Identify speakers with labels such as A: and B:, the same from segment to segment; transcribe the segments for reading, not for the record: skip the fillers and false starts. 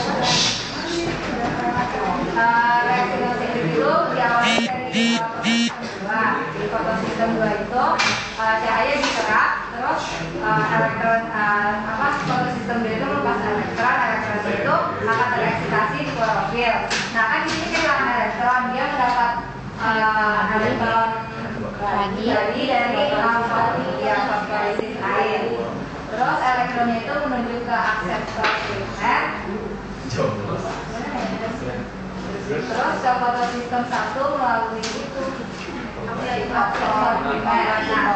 A: Reaksi nukleotik itu diawali dari di fotosistem 2 itu cahaya diserap, terus elektron fotosistem 2 itu melepas elektron itu akan tereksitasi di klorofil. Nah kan di sini kehilangan elektron, dia mendapat elektron lagi dari fosforisis air. Terus elektronnya itu menuju ke akseptor primer. Terus ke fotosistem 1 melalui itu akseptor primer.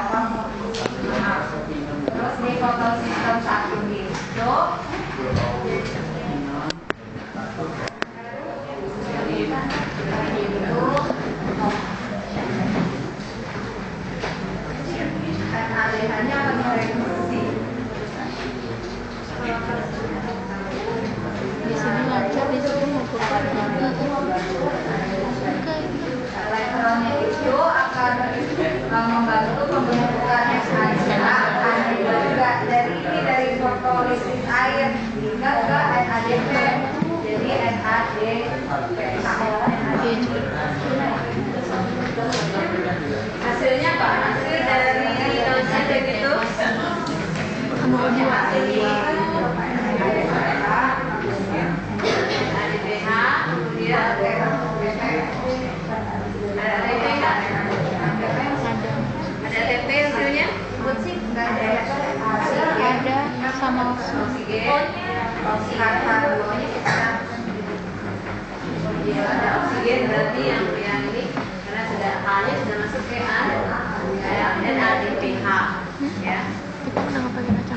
A: Terus di fotosistem 1 itu ADH-nya akan mereduksi.
B: Di sini lancar, di sini mau keluar.
A: Elektronnya itu akan membantu pembentukan NADH juga dari fotolisis air hingga ke NADP. Jadi NADPH. Hasilnya apa? Hasil dari NADPH itu NADPH, kemudian ada TP hasilnya? Sih nggak ada
B: Sama
A: oksigen, ada oksigen berarti yang ini karena sudah A-nya sudah masuk ke A dan ADPH ya.
B: kita pernah pakai